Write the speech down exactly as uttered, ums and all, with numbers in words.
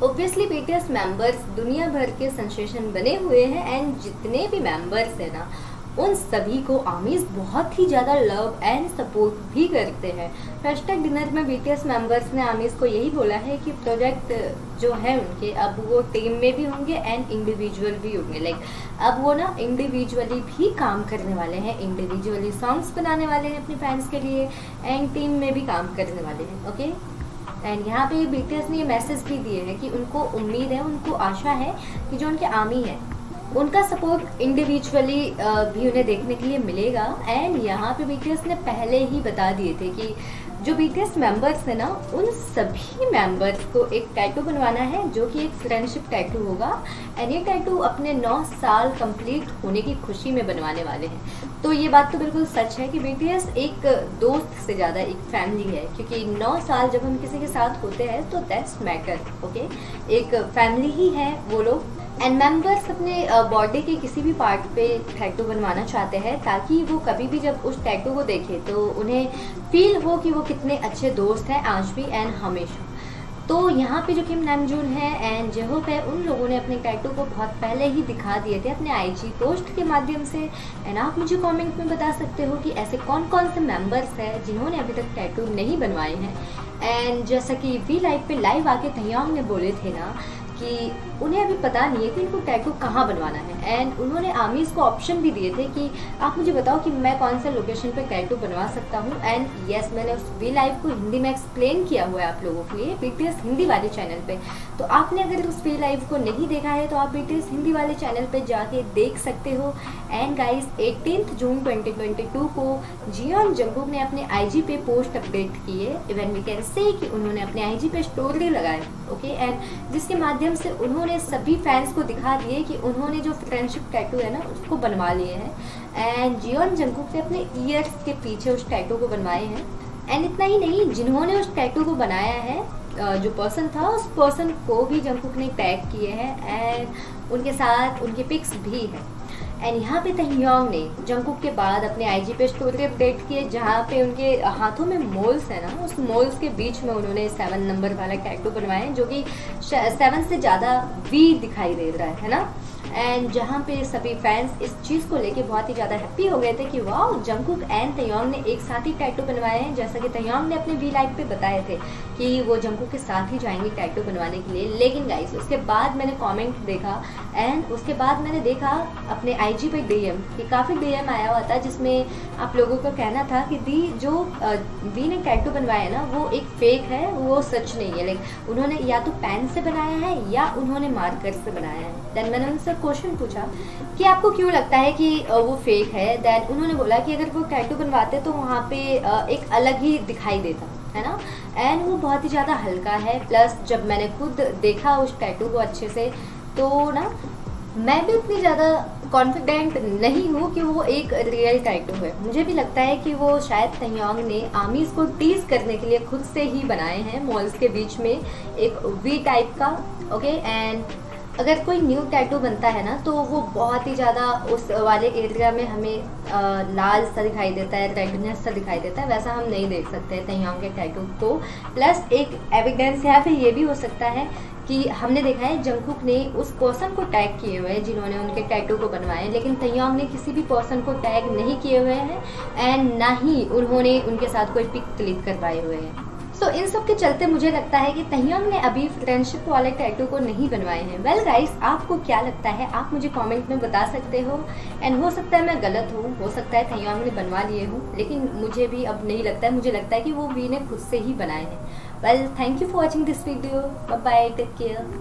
Obviously BTS members दुनिया भर के सेंसेशन बने हुए हैं एंड जितने भी मेंबर्स हैं ना उन सभी को आर्मीज बहुत ही ज़्यादा लव एंड सपोर्ट भी करते हैं। हैशटैग डिनर में बीटीएस मेंबर्स ने आर्मीज को यही बोला है कि प्रोजेक्ट जो है उनके अब वो टीम में भी होंगे एंड इंडिविजुअल भी होंगे। लाइक अब वो ना इंडिविजुअली भी काम करने वाले हैं, इंडिविजुअली सॉन्ग्स बनाने वाले हैं अपने फैंस के लिए एंड टीम में भी काम करने वाले हैं। ओके एंड यहाँ पे बीटीएस ने ये मैसेज भी दिए हैं कि उनको उम्मीद है, उनको आशा है कि जो उनके आर्मी है उनका सपोर्ट इंडिविजुअली भी उन्हें देखने के लिए मिलेगा। एंड यहाँ पे बीटीएस ने पहले ही बता दिए थे कि जो बीटीएस मेंबर्स है ना उन सभी मेंबर्स को एक टैटू बनवाना है जो कि एक फ्रेंडशिप टैटू होगा एंड ये टैटू अपने नौ साल कंप्लीट होने की खुशी में बनवाने वाले हैं। तो ये बात तो बिल्कुल सच है कि बीटीएस एक दोस्त से ज़्यादा एक फैमिली है, क्योंकि नौ साल जब हम किसी के साथ होते हैं तो दैट्स मैटर। ओके एक फैमिली ही है वो लोग। एंड मेंबर्स अपने बॉडी के किसी भी पार्ट पे टैटू बनवाना चाहते हैं ताकि वो कभी भी जब उस टैटू को देखे तो उन्हें फील हो कि वो कितने अच्छे दोस्त हैं आज भी एंड हमेशा। तो यहाँ पे जो किम नामजून है एंड जेहोक है उन लोगों ने अपने टैटू को बहुत पहले ही दिखा दिए थे अपने आईजी पोस्ट के माध्यम से। एंड आप मुझे कमेंट में बता सकते हो कि ऐसे कौन कौन से मेंबर्स हैं जिन्होंने अभी तक टैटू नहीं बनवाए हैं। एंड जैसा कि वी लाइव पे लाइव आके तैयाम ने बोले थे ना कि उन्हें अभी पता नहीं है कि इनको टैटू कहाँ बनवाना है एंड उन्होंने आर्मीज़ को ऑप्शन भी दिए थे कि आप मुझे बताओ कि मैं कौन से लोकेशन पे टैटू बनवा सकता हूँ। एंड यस yes, मैंने उस वी लाइव को हिंदी में एक्सप्लेन किया हुआ है आप लोगों के लिए बीटीएस हिंदी वाले चैनल पे। तो आपने अगर उस वी लाइव को नहीं देखा है तो आप बीटीएस हिंदी वाले चैनल पे जाके देख सकते हो। And guys eighteenth June twenty twenty two को जियोन जंगकुक ने अपने आईजी पे पोस्ट अपडेट किए। इवन वी कैन से कि उन्होंने अपने आईजी पे स्टोरी लगाए। ओके एंड जिसके माध्यम से उन्होंने सभी फैंस को दिखा दिए कि उन्होंने जो फ्रेंडशिप टैटू है ना उसको बनवा लिए हैं एंड जियोन जंगकुक ने अपने ईयर्स के पीछे उस टैटू को बनवाए हैं। एंड इतना ही नहीं, जिन्होंने उस टैटू को बनाया है जो पर्सन था उस पर्सन को भी जंगकुक ने टैग किए हैं एंड उनके साथ उनके पिक्स भी हैं। एंड यहाँ पे तहयोंग ने जंगकुक के बाद अपने आईजी पे स्टोरी अपडेट किए जहाँ पे उनके हाथों में मोल्स है ना उस मोल्स के बीच में उन्होंने सेवन नंबर वाला टैटू बनवाए जो कि सेवन से ज़्यादा वी दिखाई दे रहा है ना। एंड जहाँ पे सभी फैंस इस चीज़ को लेके बहुत ही ज़्यादा हैप्पी हो गए थे कि वाह जंगकुक एंड तहयोंग ने एक साथ ही टैटू बनवाए हैं। जैसा कि तहयोंग ने अपने वी लाइव पे बताए थे कि वो जंगकुक के साथ ही जाएंगे टैटू बनवाने के लिए। लेकिन गाइस उसके बाद मैंने कमेंट देखा एंड उसके बाद मैंने देखा अपने आईजी पे डीएम कि काफ़ी डीएम आया हुआ था जिसमें आप लोगों का कहना था कि दी जो वी ने टैटू बनवाया है ना वो एक फेक है, वो सच नहीं है। लाइक उन्होंने या तो पेन से बनाया है या उन्होंने मार्कर से बनाया है। देन मैंने उनसे क्वेश्चन पूछा कि आपको क्यों लगता है कि वो फेक है। देन उन्होंने बोला कि अगर वो टैटू बनवाते तो वहाँ पे एक अलग ही दिखाई देता है ना एंड वो बहुत ही ज़्यादा हल्का है। प्लस जब मैंने खुद देखा उस टैटू को अच्छे से तो ना मैं भी उतनी ज़्यादा कॉन्फिडेंट नहीं हूँ कि वो एक रियल टैटू है। मुझे भी लगता है कि वो शायद तहयोंग ने आर्मीज़ को टीज करने के लिए खुद से ही बनाए हैं मॉल्स के बीच में एक वी टाइप का। ओके एंड अगर कोई न्यू टैटू बनता है ना तो वो बहुत ही ज़्यादा उस वाले एरिया में हमें आ, लाल सा दिखाई देता है, रेडनेस सा दिखाई देता है, वैसा हम नहीं देख सकते तहयोंग के टैटू को। प्लस एक एविडेंस यहाँ पे ये भी हो सकता है कि हमने देखा है जंगकुक ने उस पर्सन को टैग किए हुए हैं जिन्होंने उनके टैटू को बनवाए, लेकिन तहयोंग ने किसी भी पर्सन को टैग नहीं किए हुए हैं एंड ना ही उन्होंने उनके साथ कोई पिक क्लिक करवाए हुए हैं। तो इन सब के चलते मुझे लगता है कि तहयोंग ने अभी फ्रेंडशिप वाले टैटू को नहीं बनवाए हैं। वेल गाइस आपको क्या लगता है आप मुझे कमेंट में बता सकते हो। एंड हो सकता है मैं गलत हूँ, हो सकता है तहयोंग ने बनवा लिए हूँ, लेकिन मुझे भी अब नहीं लगता है। मुझे लगता है कि वो वी ने खुद से ही बनाए हैं। Well thank you for watching this video. Bye bye, take care.